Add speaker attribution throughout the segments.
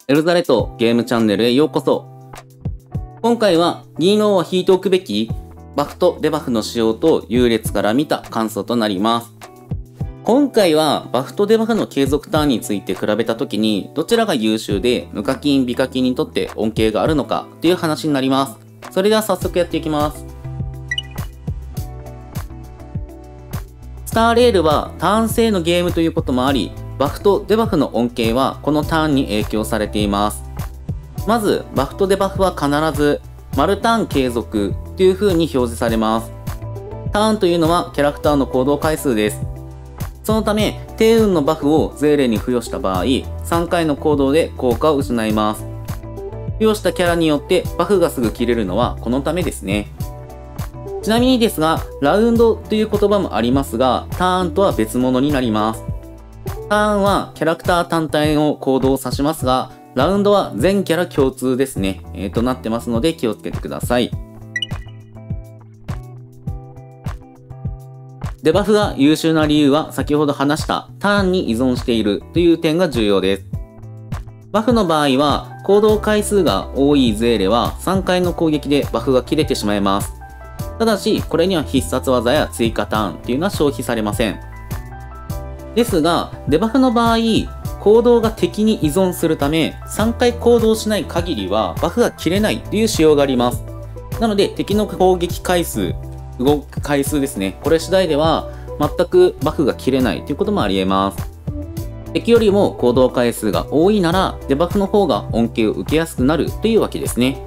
Speaker 1: エルザレットゲームチャンネルへようこそ。今回は銀狼を引いておくべきバフとデバフの仕様と優劣から見た感想となります。今回はバフとデバフの継続ターンについて比べたときにどちらが優秀で無課金美課金にとって恩恵があるのかという話になります。それでは早速やっていきます。スターレールはターン制のゲームということもあり、バフとデバフの恩恵はこのターンに影響されています。まず、バフとデバフは必ず、丸ターン継続という風に表示されます。ターンというのはキャラクターの行動回数です。そのため、低運のバフをゼーレに付与した場合、3回の行動で効果を失います。付与したキャラによってバフがすぐ切れるのはこのためですね。ちなみにですが、ラウンドという言葉もありますが、ターンとは別物になります。ターンはキャラクター単体の行動を指しますが、ラウンドは全キャラ共通ですね。となってますので気をつけてください。デバフが優秀な理由は先ほど話したターンに依存しているという点が重要です。バフの場合は行動回数が多いゼーレは3回の攻撃でバフが切れてしまいます。ただしこれには必殺技や追加ターンっていうのは消費されません。ですが、デバフの場合、行動が敵に依存するため、3回行動しない限りはバフが切れないという仕様があります。なので、敵の攻撃回数、動く回数ですね。これ次第では、全くバフが切れないということもあり得ます。敵よりも行動回数が多いなら、デバフの方が恩恵を受けやすくなるというわけですね。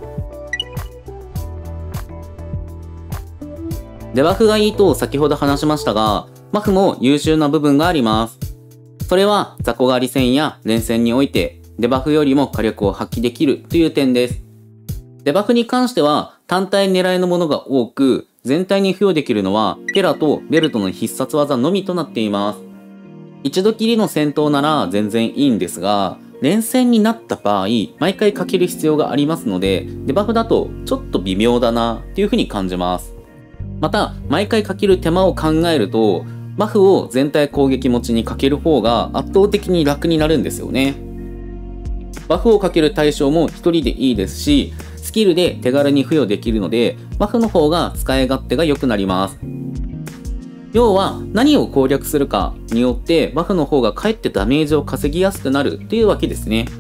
Speaker 1: デバフがいいと先ほど話しましたが、バフも優秀な部分があります。それは雑魚狩り戦や連戦においてデバフよりも火力を発揮できるという点です。デバフに関しては単体狙いのものが多く、全体に付与できるのはテラとベルトの必殺技のみとなっています。一度きりの戦闘なら全然いいんですが、連戦になった場合、毎回かける必要がありますので、デバフだとちょっと微妙だなっていう風に感じます。また、毎回かける手間を考えると、バフを全体攻撃持ちにかける方が圧倒的に楽になるんですよね。バフをかける対象も1人でいいですし、スキルで手軽に付与できるので、バフの方が使い勝手が良くなります。要は、何を攻略するかによって、バフの方がかえってダメージを稼ぎやすくなるというわけですね。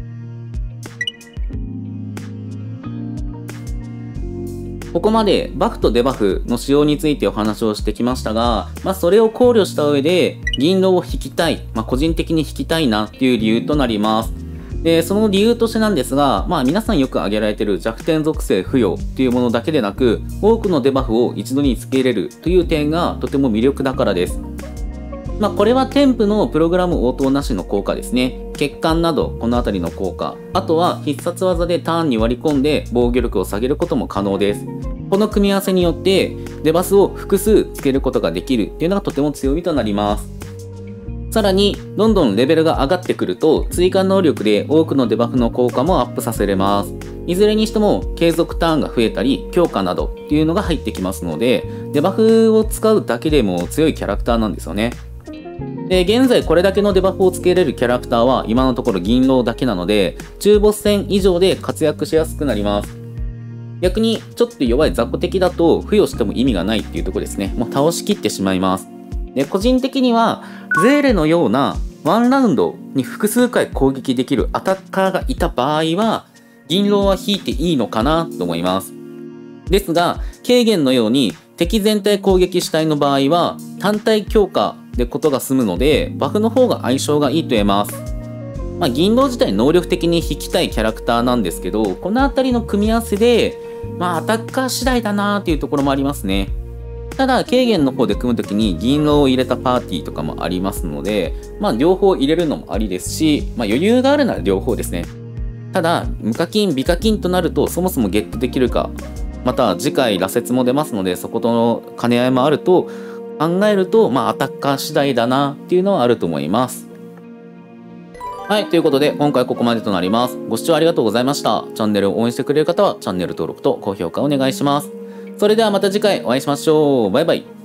Speaker 1: ここまでバフとデバフの使用についてお話をしてきましたが、それを考慮した上で銀狼を引きたい、個人的に引きたいなっていう理由となります。で、その理由としてなんですが、皆さんよく挙げられている弱点属性付与っていうものだけでなく、多くのデバフを一度につけれるという点がとても魅力だからです。これは添付のプログラム応答なしの効果ですね。欠陥など、この辺りの効果。あとは必殺技でターンに割り込んで防御力を下げることも可能です。この組み合わせによって、デバスを複数つけることができるっていうのがとても強みとなります。さらに、どんどんレベルが上がってくると、追加能力で多くのデバフの効果もアップさせれます。いずれにしても、継続ターンが増えたり、強化などっていうのが入ってきますので、デバフを使うだけでも強いキャラクターなんですよね。で、現在これだけのデバフをつけれるキャラクターは今のところ銀狼だけなので、中ボス戦以上で活躍しやすくなります。逆にちょっと弱い雑魚敵だと付与しても意味がないっていうところですね。もう倒しきってしまいます。で、個人的にはゼーレのようなワンラウンドに複数回攻撃できるアタッカーがいた場合は、銀狼は引いていいのかなと思います。ですが、軽減のように敵全体攻撃主体の場合は単体強化でことが済むので、バフの方が相性がいいと言えます。銀狼自体能力的に引きたいキャラクターなんですけど、この辺りの組み合わせで、アタッカー次第だなーっていうところもありますね。ただ、軽減の方で組むときに銀狼を入れたパーティーとかもありますので、両方入れるのもありですし、余裕があるなら両方ですね。ただ、無課金、美課金となると、そもそもゲットできるか、また次回羅刹も出ますので、そことの兼ね合いもあると考えると、アタッカー次第だなっていうのはあると思います。はい、ということで今回ここまでとなります。ご視聴ありがとうございました。チャンネルを応援してくれる方はチャンネル登録と高評価お願いします。それではまた次回お会いしましょう。バイバイ。